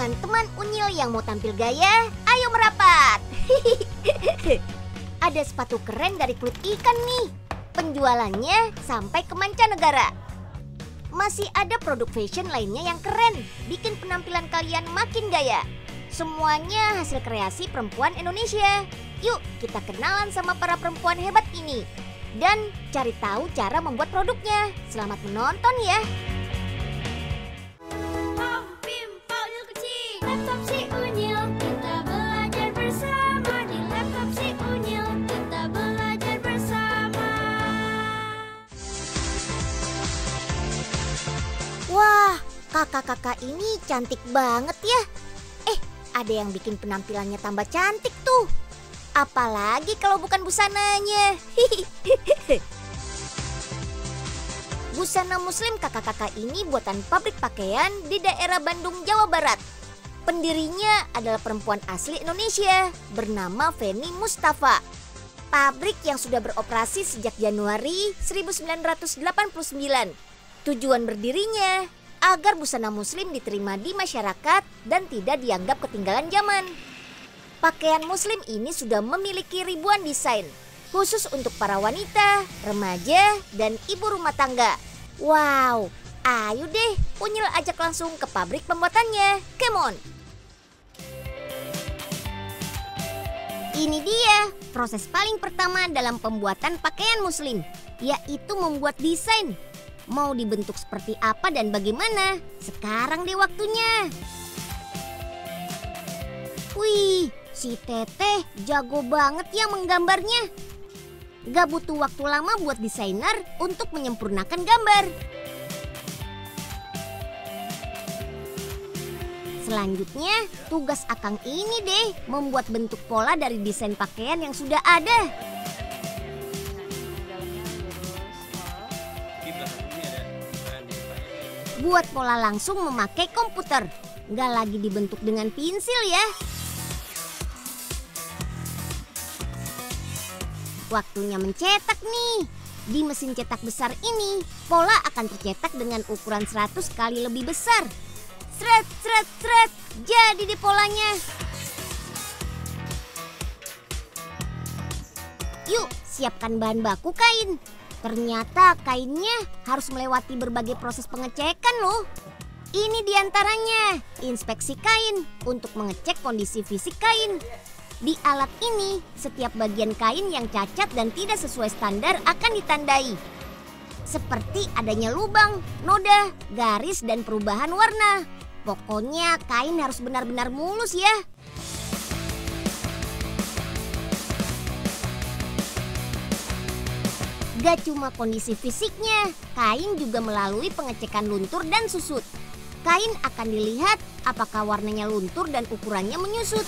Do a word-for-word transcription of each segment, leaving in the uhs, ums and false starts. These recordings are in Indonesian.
Teman-teman unyil yang mau tampil gaya, ayo merapat. Ada sepatu keren dari kulit ikan nih. Penjualannya sampai ke mancanegara. Masih ada produk fashion lainnya yang keren, bikin penampilan kalian makin gaya. Semuanya hasil kreasi perempuan Indonesia. Yuk kita kenalan sama para perempuan hebat ini dan cari tahu cara membuat produknya. Selamat menonton ya. Wah, kakak-kakak ini cantik banget ya. Eh, ada yang bikin penampilannya tambah cantik tuh. Apalagi kalau bukan busananya. Busana muslim kakak-kakak ini buatan pabrik pakaian di daerah Bandung, Jawa Barat. Pendirinya adalah perempuan asli Indonesia bernama Feni Mustafa. Pabrik yang sudah beroperasi sejak Januari seribu sembilan ratus delapan puluh sembilan. Tujuan berdirinya agar busana muslim diterima di masyarakat dan tidak dianggap ketinggalan zaman. Pakaian muslim ini sudah memiliki ribuan desain, khusus untuk para wanita, remaja, dan ibu rumah tangga. Wow, ayo deh Unyil ajak langsung ke pabrik pembuatannya. Come on! Ini dia proses paling pertama dalam pembuatan pakaian muslim, yaitu membuat desain. Mau dibentuk seperti apa dan bagaimana? Sekarang deh waktunya. Wih, si Teteh jago banget ya menggambarnya. Gak butuh waktu lama buat desainer untuk menyempurnakan gambar. Selanjutnya, tugas Akang ini deh membuat bentuk pola dari desain pakaian yang sudah ada. Buat pola langsung memakai komputer, nggak lagi dibentuk dengan pensil ya. Waktunya mencetak nih. Di mesin cetak besar ini, pola akan tercetak dengan ukuran seratus kali lebih besar. Sret, sret, sret, jadi di polanya. Yuk, siapkan bahan baku kain. Ternyata kainnya harus melewati berbagai proses pengecekan loh. Ini diantaranya, inspeksi kain untuk mengecek kondisi fisik kain. Di alat ini, setiap bagian kain yang cacat dan tidak sesuai standar akan ditandai. Seperti adanya lubang, noda, garis, dan perubahan warna. Pokoknya kain harus benar-benar mulus ya. Gak cuma kondisi fisiknya, kain juga melalui pengecekan luntur dan susut. Kain akan dilihat apakah warnanya luntur dan ukurannya menyusut.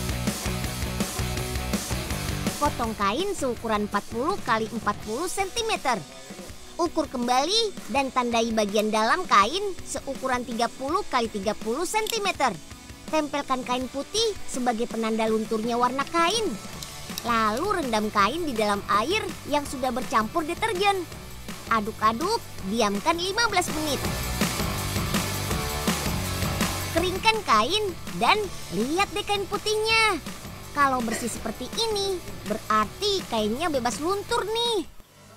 Potong kain seukuran empat puluh kali empat puluh sentimeter. Ukur kembali dan tandai bagian dalam kain seukuran tiga puluh kali tiga puluh sentimeter. Tempelkan kain putih sebagai penanda lunturnya warna kain. Lalu rendam kain di dalam air yang sudah bercampur deterjen. Aduk-aduk, diamkan lima belas menit. Keringkan kain dan lihat deh kain putihnya. Kalau bersih seperti ini, berarti kainnya bebas luntur nih.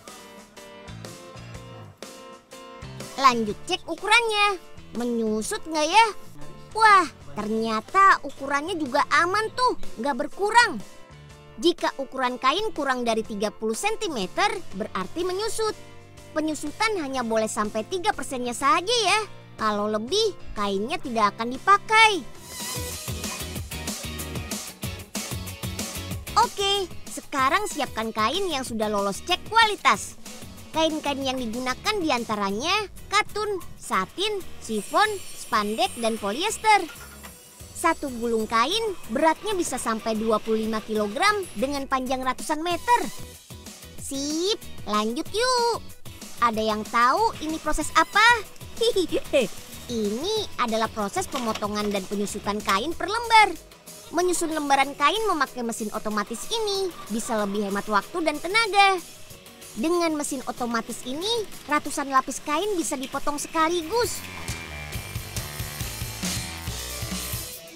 Lanjut cek ukurannya. Menyusut nggak ya? Wah, ternyata ukurannya juga aman tuh, nggak berkurang. Jika ukuran kain kurang dari tiga puluh sentimeter, berarti menyusut. Penyusutan hanya boleh sampai tiga persennya saja ya. Kalau lebih, kainnya tidak akan dipakai. Oke, sekarang siapkan kain yang sudah lolos cek kualitas. Kain-kain yang digunakan diantaranya katun, satin, sifon, spandek, dan polyester. Satu gulung kain beratnya bisa sampai dua puluh lima kilogram dengan panjang ratusan meter. Sip, lanjut yuk. Ada yang tahu ini proses apa? Ini adalah proses pemotongan dan penyusutan kain per lembar. Menyusun lembaran kain memakai mesin otomatis ini bisa lebih hemat waktu dan tenaga. Dengan mesin otomatis ini, ratusan lapis kain bisa dipotong sekaligus.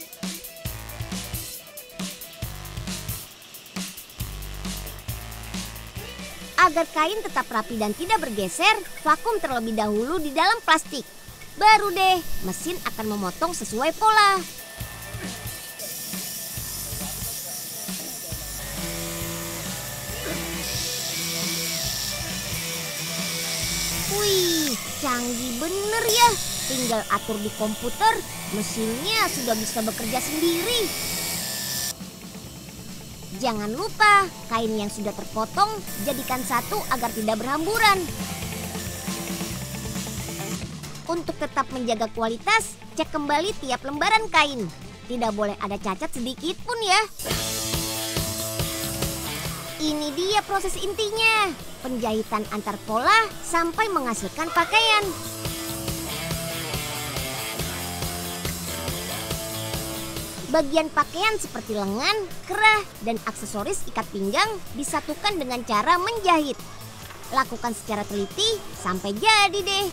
Agar kain tetap rapi dan tidak bergeser, vakum terlebih dahulu di dalam plastik. Baru deh, mesin akan memotong sesuai pola. Wih, canggih bener ya. Tinggal atur di komputer, mesinnya sudah bisa bekerja sendiri. Jangan lupa, kain yang sudah terpotong jadikan satu agar tidak berhamburan. Untuk tetap menjaga kualitas, cek kembali tiap lembaran kain. Tidak boleh ada cacat sedikit pun ya. Ini dia proses intinya, penjahitan antar pola sampai menghasilkan pakaian. Bagian pakaian seperti lengan, kerah, dan aksesoris ikat pinggang disatukan dengan cara menjahit. Lakukan secara teliti sampai jadi deh.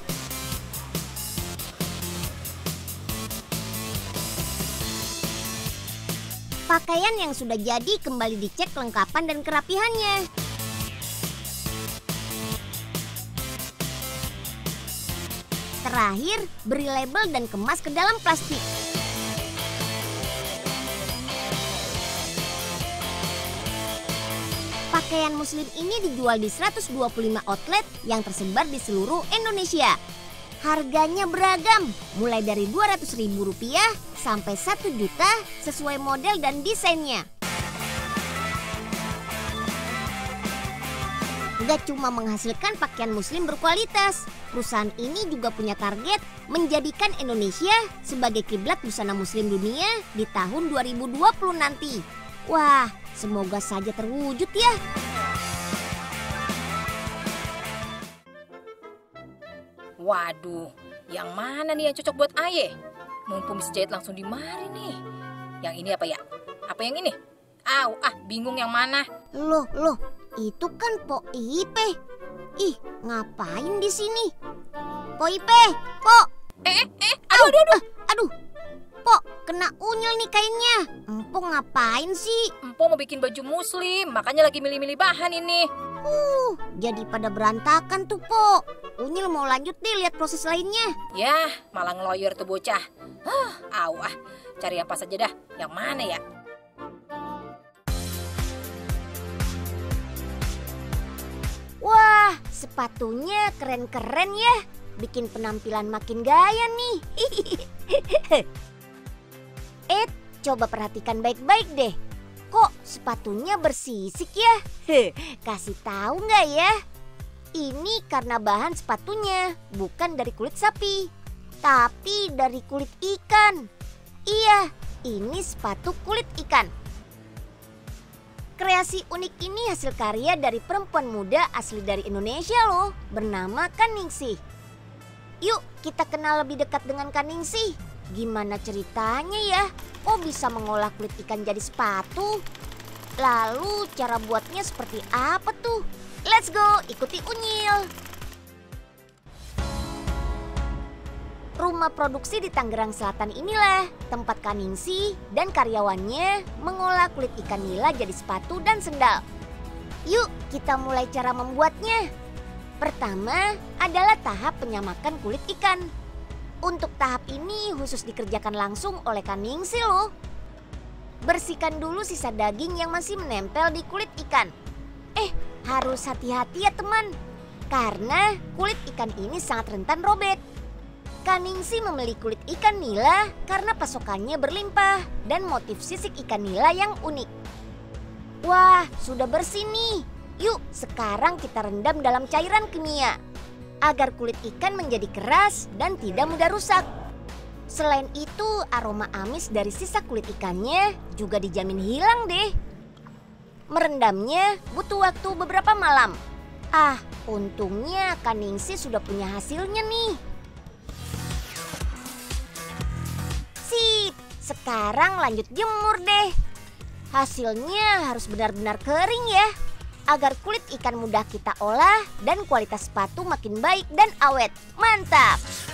Pakaian yang sudah jadi kembali dicek kelengkapan dan kerapihannya. Terakhir, beri label dan kemas ke dalam plastik. Pakaian muslim ini dijual di seratus dua puluh lima outlet yang tersebar di seluruh Indonesia. Harganya beragam, mulai dari dua ratus ribu rupiah sampai satu juta sesuai model dan desainnya. Gak cuma menghasilkan pakaian muslim berkualitas, perusahaan ini juga punya target menjadikan Indonesia sebagai kiblat busana muslim dunia di tahun dua ribu dua puluh nanti. Wah, semoga saja terwujud ya. Waduh, yang mana nih yang cocok buat Aye? Mumpung bisa jahit langsung di mari nih. Yang ini apa ya? Apa yang ini? Au, ah bingung yang mana. Loh, loh, itu kan Po Ipe. Ih, ngapain di sini? Po Ipe, Po. Eh, eh, eh, aduh, aduh, aduh. Aduh, Po, kena unyel nih kainnya. Empo ngapain sih? Empo mau bikin baju muslim, makanya lagi milih-milih bahan ini. Uh, jadi pada berantakan tuh, Po. Unyil mau lanjut deh lihat proses lainnya. Yah, malah ngeloyor tuh bocah. Huh, au ah, cari yang pas aja dah. Yang mana ya? Wah, sepatunya keren-keren ya. Bikin penampilan makin gaya nih. Eh, coba perhatikan baik-baik deh. Kok sepatunya bersisik ya? Kasih tahu nggak ya? Ini karena bahan sepatunya bukan dari kulit sapi, tapi dari kulit ikan. Iya, ini sepatu kulit ikan. Kreasi unik ini hasil karya dari perempuan muda asli dari Indonesia loh, bernama Kaningsih. Yuk kita kenal lebih dekat dengan Kaningsih. Gimana ceritanya ya? Kok bisa mengolah kulit ikan jadi sepatu? Lalu cara buatnya seperti apa tuh? Let's go, ikuti Unyil. Rumah produksi di Tangerang Selatan inilah tempat Kaningsih dan karyawannya mengolah kulit ikan nila jadi sepatu dan sendal. Yuk kita mulai cara membuatnya. Pertama adalah tahap penyamakan kulit ikan. Untuk tahap ini khusus dikerjakan langsung oleh Kaningsih loh. Bersihkan dulu sisa daging yang masih menempel di kulit ikan. Eh, harus hati-hati ya teman, karena kulit ikan ini sangat rentan robek. Kaningsih membeli kulit ikan nila karena pasokannya berlimpah dan motif sisik ikan nila yang unik. Wah, sudah bersih nih. Yuk, sekarang kita rendam dalam cairan kimia agar kulit ikan menjadi keras dan tidak mudah rusak. Selain itu, aroma amis dari sisa kulit ikannya juga dijamin hilang deh. Merendamnya butuh waktu beberapa malam. Ah, untungnya Kaningsih sudah punya hasilnya nih. Sip, sekarang lanjut jemur deh. Hasilnya harus benar-benar kering ya, agar kulit ikan mudah kita olah dan kualitas sepatu makin baik dan awet. Mantap!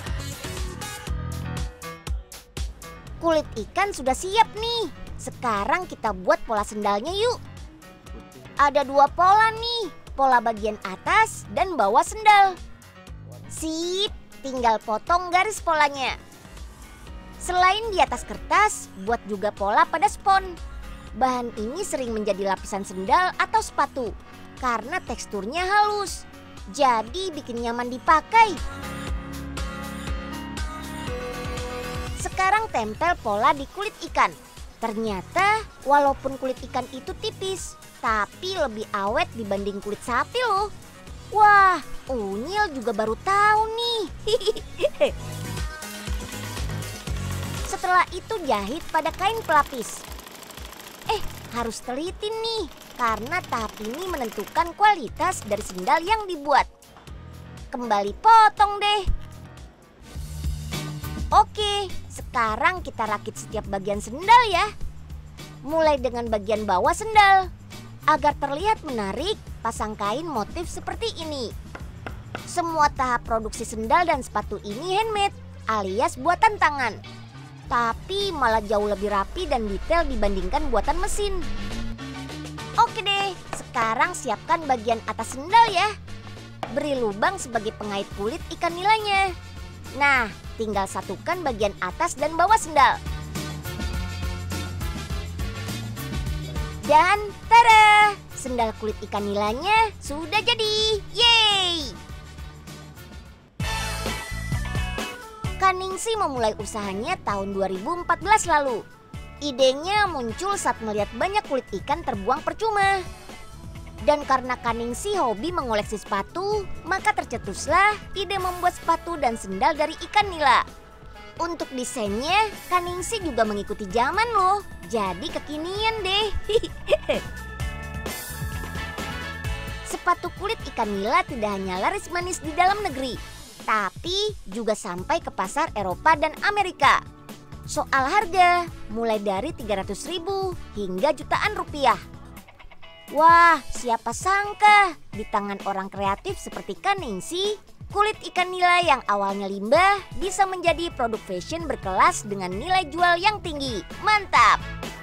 Kulit ikan sudah siap nih. Sekarang kita buat pola sendalnya yuk. Ada dua pola nih, pola bagian atas dan bawah sendal. Sip, tinggal potong garis polanya. Selain di atas kertas, buat juga pola pada spons. Bahan ini sering menjadi lapisan sendal atau sepatu karena teksturnya halus. Jadi bikin nyaman dipakai. Sekarang tempel pola di kulit ikan. Ternyata walaupun kulit ikan itu tipis, tapi lebih awet dibanding kulit sapi loh. Wah, Unyil juga baru tahu nih. Setelah itu jahit pada kain pelapis. Eh, harus teliti nih, karena tahap ini menentukan kualitas dari sendal yang dibuat. Kembali potong deh. Oke, sekarang kita rakit setiap bagian sendal ya. Mulai dengan bagian bawah sendal. Agar terlihat menarik, pasang kain motif seperti ini. Semua tahap produksi sendal dan sepatu ini handmade, alias buatan tangan. Tapi malah jauh lebih rapi dan detail dibandingkan buatan mesin. Oke deh, sekarang siapkan bagian atas sendal ya. Beri lubang sebagai pengait kulit ikan nilainya. Nah, tinggal satukan bagian atas dan bawah sendal. Dan tada! Sendal kulit ikan nilainya sudah jadi. Yeay! Kaningsi memulai usahanya tahun dua ribu empat belas lalu. Idenya muncul saat melihat banyak kulit ikan terbuang percuma. Dan karena Kaningsi hobi mengoleksi sepatu, maka tercetuslah ide membuat sepatu dan sendal dari ikan nila. Untuk desainnya, Kaningsi juga mengikuti zaman loh. Jadi kekinian deh. Sepatu kulit ikan nila tidak hanya laris manis di dalam negeri, tapi juga sampai ke pasar Eropa dan Amerika. Soal harga, mulai dari tiga ratus ribu hingga jutaan rupiah. Wah, siapa sangka di tangan orang kreatif seperti Kaningsi, kulit ikan nila yang awalnya limbah bisa menjadi produk fashion berkelas dengan nilai jual yang tinggi. Mantap!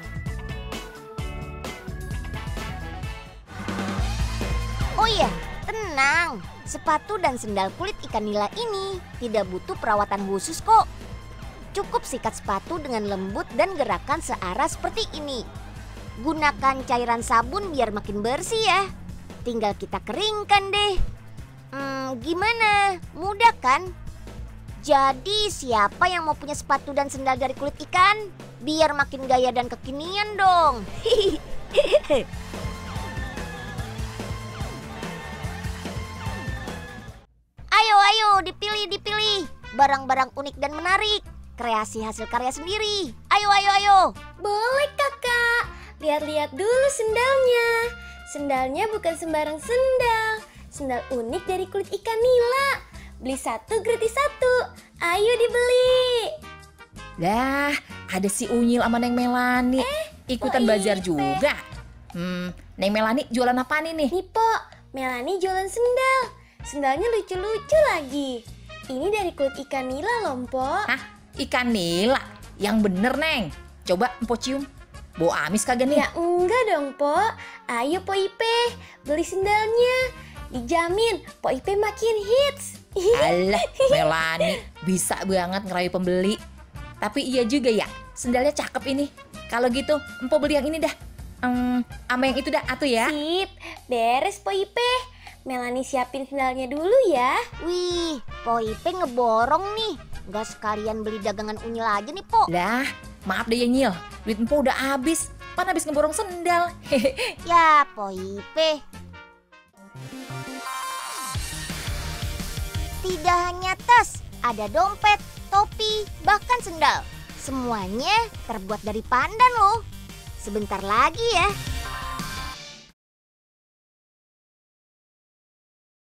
Oh iya, tenang. Sepatu dan sendal kulit ikan nila ini tidak butuh perawatan khusus kok. Cukup sikat sepatu dengan lembut dan gerakan searah seperti ini. Gunakan cairan sabun biar makin bersih ya. Tinggal kita keringkan deh. Hmm, gimana? Mudah kan? Jadi siapa yang mau punya sepatu dan sendal dari kulit ikan? Biar makin gaya dan kekinian dong. Ayo, ayo, dipilih, dipilih. Barang-barang unik dan menarik. Kreasi hasil karya sendiri. Ayo, ayo, ayo. Boleh kakak. Lihat-lihat dulu sendalnya. Sendalnya bukan sembarang sendal. Sendal unik dari kulit ikan nila. Beli satu gratis satu. Ayo dibeli. Dah, ada si Unyil sama Neng Melani. Eh, ikutan Po bazar Ipe. juga. Hmm, Neng Melani jualan apa nih nih? Nih po, Melani jualan sendal. Sendalnya lucu-lucu lagi. Ini dari kulit ikan nila loh, Po. Hah? Ikan nila? Yang bener, Neng. Coba Empo cium. Bau amis kagak nih? Ya enggak dong, Po. Ayo Po Ipe, beli sendalnya. Dijamin Po Ipe makin hits. Alah, Melani bisa banget ngerayu pembeli. Tapi iya juga ya, sendalnya cakep ini. Kalau gitu, Empo beli yang ini dah. Hmm, sama yang itu dah, atuh ya. Sip, beres Po Ipe. Melani siapin sendalnya dulu ya. Wih, Po Ipe ngeborong nih. Gak sekalian beli dagangan Unyil aja nih, Po. Lah, maaf deh ya Nyil, duit Empo udah habis. Pan habis ngeborong sendal. Ya, Po Ipe. Tidak hanya tas, ada dompet, topi, bahkan sendal. Semuanya terbuat dari pandan loh. Sebentar lagi ya.